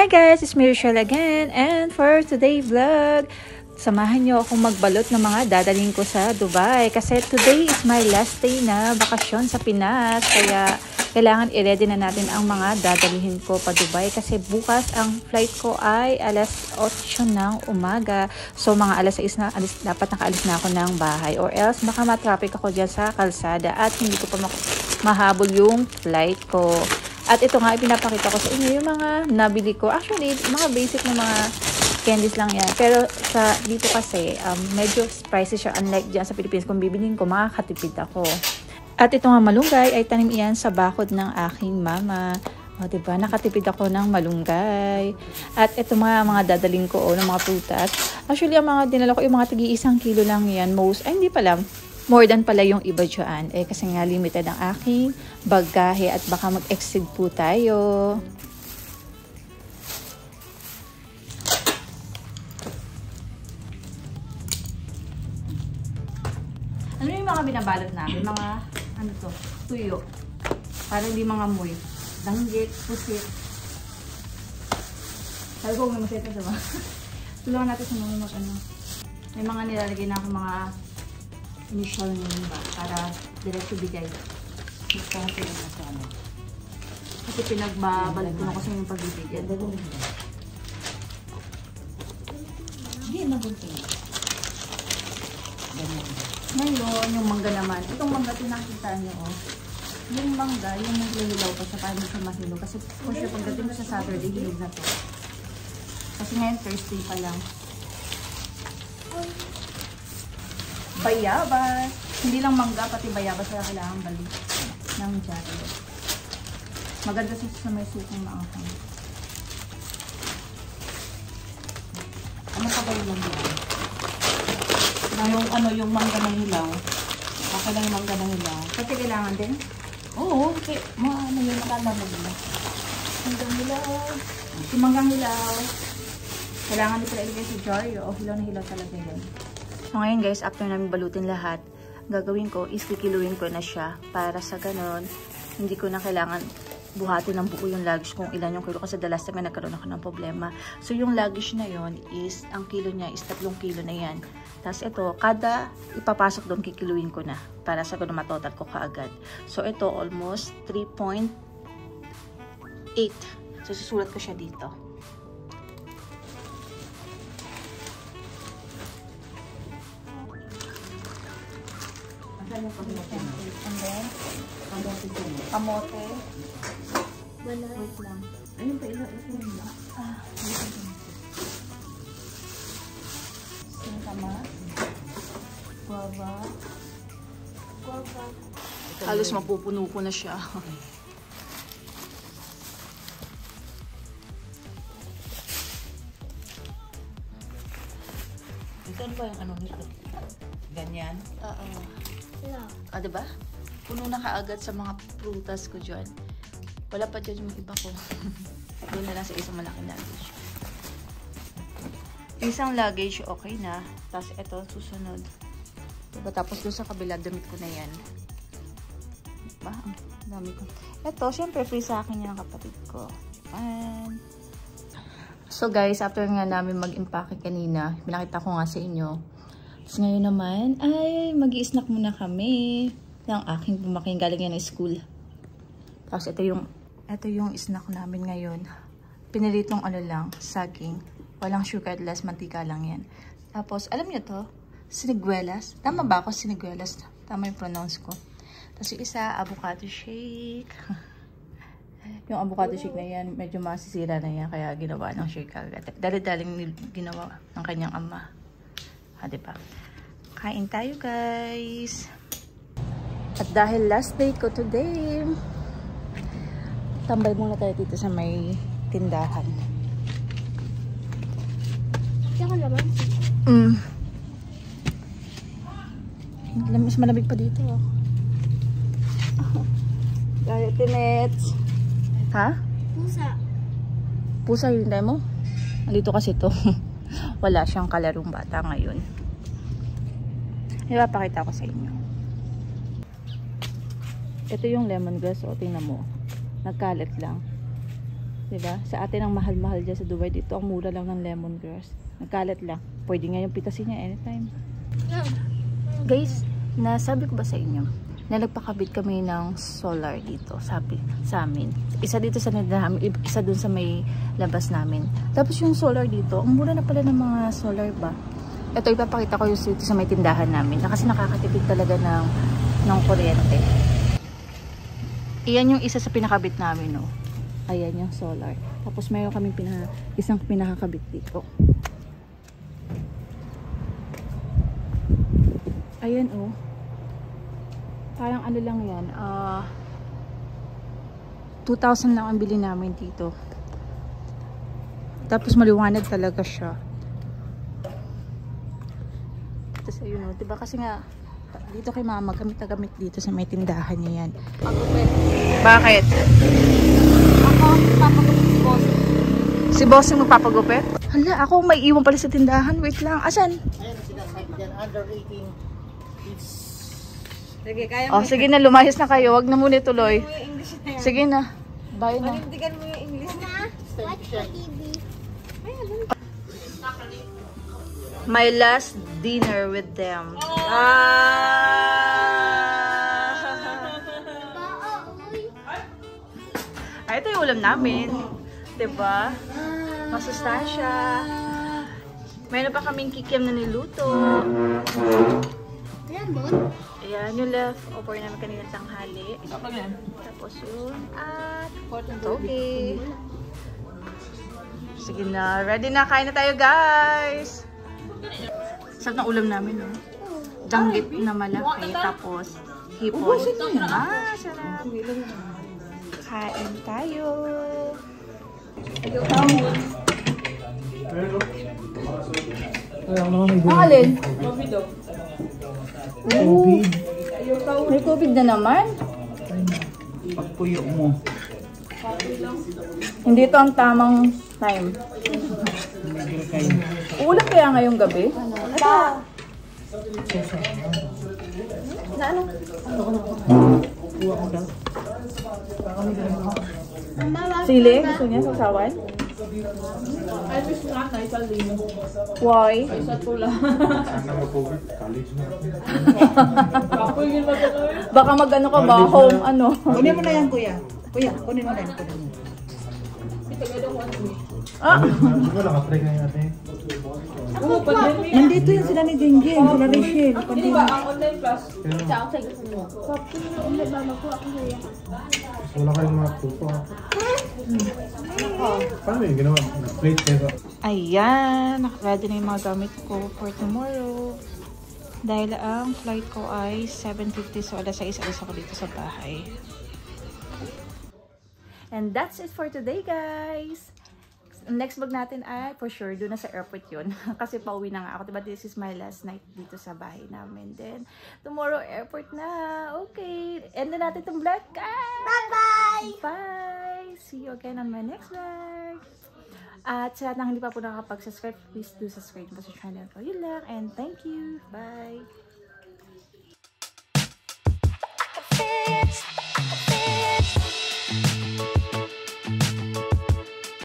Hi guys, it's me Rochelle again, and for today vlog, samahan nyo akong magbalot ng mga dadalhin ko sa Dubai kasi today is my last day na bakasyon sa Pinas, kaya kailangan i-ready na natin ang mga dadalhin ko pa Dubai kasi bukas ang flight ko ay alas 8 ng umaga. So mga alas 6 na dapat nakaalis na ako ng bahay or else baka matraffic ako dyan sa kalsada at hindi ko pa mahabol yung flight ko. At ito nga, ipinapakita ko sa inyo yung mga nabili ko. Actually, mga basic na mga candies lang yan. Pero sa dito kasi, medyo pricey siya. Unlike dyan sa Pilipinas, kung bibilin ko, makakatipid ako. At ito nga malunggay, ay tanim iyan sa bakod ng aking mama. O, diba? Nakatipid ako ng malunggay. At ito mga dadaling ko, ng mga prutas. Actually, ang mga dinala ko, yung mga tigi 1 kilo lang yan. Ay, hindi pala. More than pala yung iba dyan. Kasi nga limited ang aking bagahe at baka mag-exceed po tayo. Ano yung mga binabalot namin? Mga, tuyo. Para hindi mga amoy. Danggit, pusit. Sabi ko, may masit na diba? Tulungan natin sa mga May mga nilalagay na ako mga initial name ba? Para diretso bigay. Kasi pinagbabalit ko na kasi yung pagbibigyan. Hindi, magunting. Ngayon, yung mangga naman. Itong mangga, tinakita nyo, oh. Yung mangga, yung maglililaw pa siya para hindi siya mahilo. Kasi kung siya pagdating ko sa Saturday, hinog na to. Kasi ngayon, Thursday pa lang. Bayabas. Hindi lang mangga, pati bayabas na kailangan balik ng jari. Maganda sa may sukong maakang. Ano pa ba yung mangga? Yung mangga ng hilaw. Okay lang yung mangga ng hilaw. Pati kailangan din? Oo, okay. Ano yung nakalamag nila? Manggang hilaw. Yung manggang hilaw. Kailangan din pala ilagay sa jar. O hilaw na hilaw talaga yan. So ngayon guys, after namin balutin lahat, gagawin ko is kikiluin ko na siya para sa ganon, hindi ko na kailangan buhatin ng buo yung luggage kung ilan yung kilo kasi the last time nagkaroon ako ng problema. So yung luggage na yon is, ang kilo niya is 3 kilo na yan. Tapos ito, kada ipapasok doon kikiluin ko na para sa ganon matotal ko kaagad. So ito almost 3.8. So susulat ko siya dito. And then, kamote. wait lang. Ayun pa, ito lang. Singkamas. Guava. Halos mapupuno ko na siya. Ito ano ba yung ano nito? Ganyan? Oo. Diba? Puno na kaagad sa mga prutas ko dyan. Wala pa dyan yung iba ko. Doon na lang sa isang malaking luggage. Isang luggage, okay na. Tapos ito, susunod. Diba? Tapos doon sa kabila, damit ko na yan. Diba? Ang dami ko. Ito, syempre, free sa akin yan ang kapatid ko. And so guys, after nga namin mag-impake kanina, pinakita ko nga sa inyo. Tapos ngayon naman, ay mag-i-snack muna kami ng aking pumaking galing yan ng school. Tapos ito yung snack namin ngayon. Pinilitong lang, saging. Walang sugar, less mantika lang yan. Tapos, alam nyo to? Siniguelas. Tama ba ako? Siniguelas. Tama yung pronounce ko. Tapos yung isa, avocado shake. Yung avocado shake na yan, medyo masisira na yan. Kaya ginawa ng shake agad. Dali-daling ginawa ng kanyang ama. Diba? Kain tayo guys. At dahil last day ko today, tambay muna tayo dito sa may tindahan. Saka naman. Mas malamig pa dito. Gaya tinets. Ha? Pusa. Pusa yun tayo mo? Nandito kasi to. Wala siyang kalarong bata ngayon. Ipapakita ko sa inyo. Ito yung lemongrass. O, tingnan mo. Nagkalat lang. Diba? Sa atin ang mahal-mahal dyan sa Dubai. Dito ang mura lang ng lemongrass. Nagkalat lang. Pwede nga yung pitasin niya anytime. Guys, nasabi ko ba sa inyo na nagpakabit kami ng solar dito sa amin. Isa dito sa namin, isa dun sa may labas namin. Tapos yung solar dito, ang mura na pala ng mga solar ba? Ito ipapakita ko yung dito sa may tindahan namin. Kasi nakakatipid talaga ng kuryente. Iyan yung isa sa pinakabit namin, no. Ayan yung solar. Tapos mayroon kami isang pinakakabit dito. Ayan, oh. Parang ano lang yan, 2,000 lang ang bili namin dito. Tapos maliwanag talaga siya. Tapos ayun, oh, diba kasi nga dito kay mama, gamit na gamit dito sa may tindahan niya yan. Bakit? Ako, papagupit si boss. Si boss yung magpapagupit? Hala, ako may iwan pala sa tindahan. Wait lang, asan? Ayan, sinasabi dyan, under 18. It's... Sige, kaya Oh, sige na, lumayas na kayo. Wag na muna tuloy. Sige na. Bye na. Panindigan mo yung English na. My last dinner with them. Ay, ito yung ulam namin. Diba? Masustansya. Mayroon pa kaming kikiam na niluto. Ayan, yung leftover namin kanina tanghali. Tapos yun. At toge. Sige na. Ready na. Kain na tayo, guys. Sarap na ulam namin, no? Danggit na malaki. Tapos hipon. Ah, sarap. Kain tayo. Ang alin? COVID. May COVID na naman? Pagpuyo mo. Hindi ito ang tamang time. Ulam kaya ngayong gabi? Na ano? Sili? Gusto niya sasawan? Ay, miss nga na, isa din. Why? Isa tula. Sana mag-COVID, college na. Kapoy yun magano'n. Baka mag-ano ka ba? Home ano? Kunin mo na yan, kuya. Kuya, kunin mo na yan. Kunin mo. Ah! Siguro nakatry na yun natin. Oo, pandemic. Nandito yan sila ni Jingjing, sila Rachel. Hindi ba ang online class? Wala kayong mga tuto. Paano yung ginawa? Nag-plate kayo. Ayan, ready na yung mga gamit ko for tomorrow. Dahil ang flight ko ay 7:50, so alas 6 alis ako dito sa bahay. And that's it for today, guys. Next vlog natin ay for sure doon na sa airport yun. Kasi pauwi na nga ako. Diba, this is my last night dito sa bahay namin. Then tomorrow airport na. Okay, end na natin itong vlog, guys. Bye-bye! Bye! See you again on my next vlog. At sa lahat ng hindi pa po nakakapag-subscribe, please do subscribe po sa channel ko. Yun lang, and thank you. Bye!